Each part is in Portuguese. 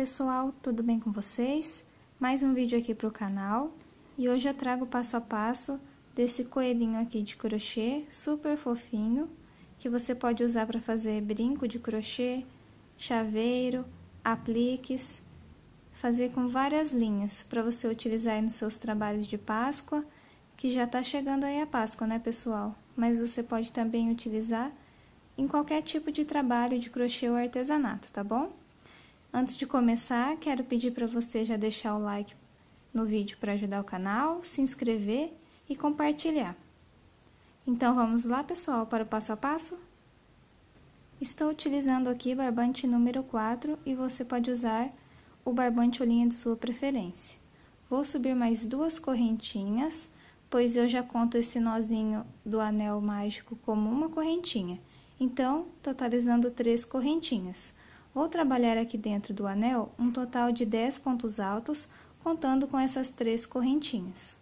pessoal, tudo bem com vocês? Mais um vídeo aqui para o canal e hoje eu trago o passo a passo desse coelhinho aqui de crochê super fofinho que você pode usar para fazer brinco de crochê, chaveiro, apliques, fazer com várias linhas para você utilizar aí nos seus trabalhos de Páscoa, que já está chegando aí a Páscoa, né pessoal? Mas você pode também utilizar em qualquer tipo de trabalho de crochê ou artesanato, tá bom? Antes de começar, quero pedir para você já deixar o like no vídeo para ajudar o canal, se inscrever e compartilhar. Então vamos lá, pessoal, para o passo a passo? Estou utilizando aqui barbante número 4 e você pode usar o barbante ou linha de sua preferência. Vou subir mais 2 correntinhas, pois eu já conto esse nozinho do anel mágico como uma correntinha. Então, totalizando 3 correntinhas. Vou trabalhar aqui dentro do anel um total de 10 pontos altos, contando com essas 3 correntinhas.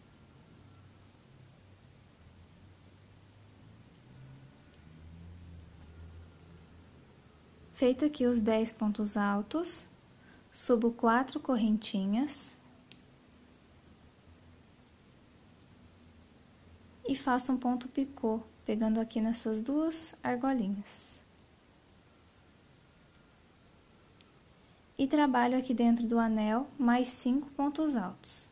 Feito aqui os 10 pontos altos, subo 4 correntinhas e faço um ponto picô, pegando aqui nessas 2 argolinhas. E trabalho aqui dentro do anel mais 5 pontos altos.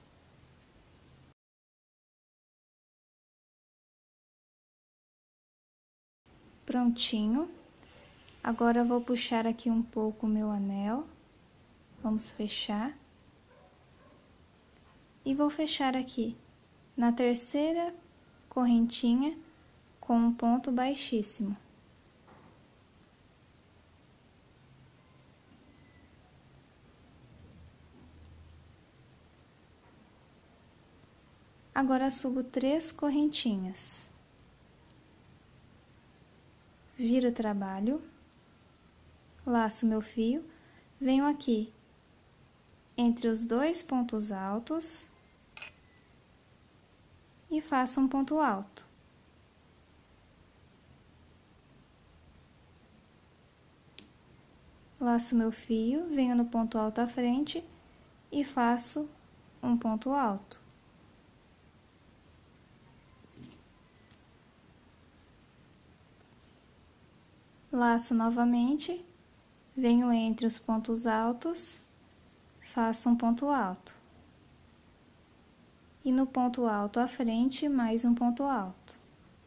Prontinho. Agora, eu vou puxar aqui um pouco o meu anel. Vamos fechar. E vou fechar aqui na terceira correntinha com um ponto baixíssimo. Agora, subo 3 correntinhas. Viro o trabalho, laço meu fio, venho aqui entre os 2 pontos altos e faço um ponto alto. Laço meu fio, venho no ponto alto à frente e faço um ponto alto. Laço novamente, venho entre os pontos altos, faço um ponto alto. E no ponto alto à frente, mais um ponto alto.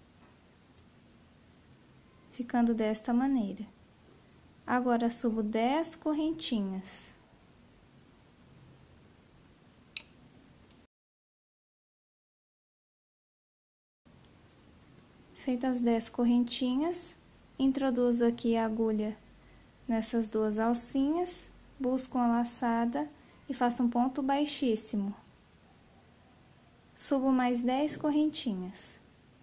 Ficando desta maneira. Agora, subo 10 correntinhas. Feitas as 10 correntinhas, introduzo aqui a agulha nessas 2 alcinhas, busco uma laçada e faço um ponto baixíssimo. Subo mais 10 correntinhas.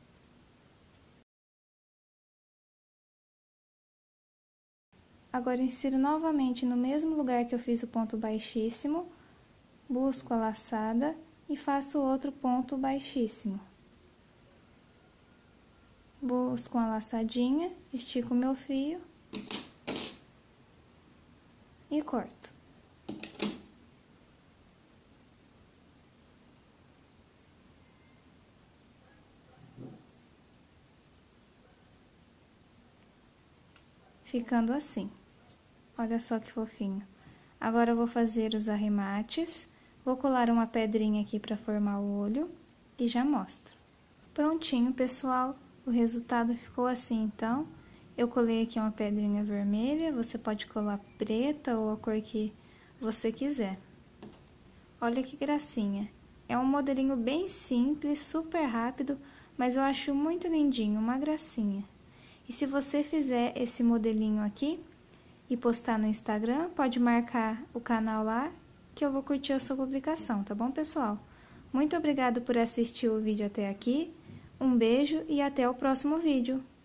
Agora, insiro novamente no mesmo lugar que eu fiz o ponto baixíssimo, busco a laçada e faço outro ponto baixíssimo. Busco uma laçadinha, estico o meu fio e corto. Ficando assim. Olha só que fofinho. Agora eu vou fazer os arremates. Vou colar uma pedrinha aqui para formar o olho e já mostro. Prontinho, pessoal. O resultado ficou assim, então. Eu colei aqui uma pedrinha vermelha, você pode colar preta ou a cor que você quiser. Olha que gracinha. É um modelinho bem simples, super rápido, mas eu acho muito lindinho, uma gracinha. E se você fizer esse modelinho aqui e postar no Instagram, pode marcar o canal lá, que eu vou curtir a sua publicação, tá bom, pessoal? Muito obrigada por assistir o vídeo até aqui. Um beijo e até o próximo vídeo.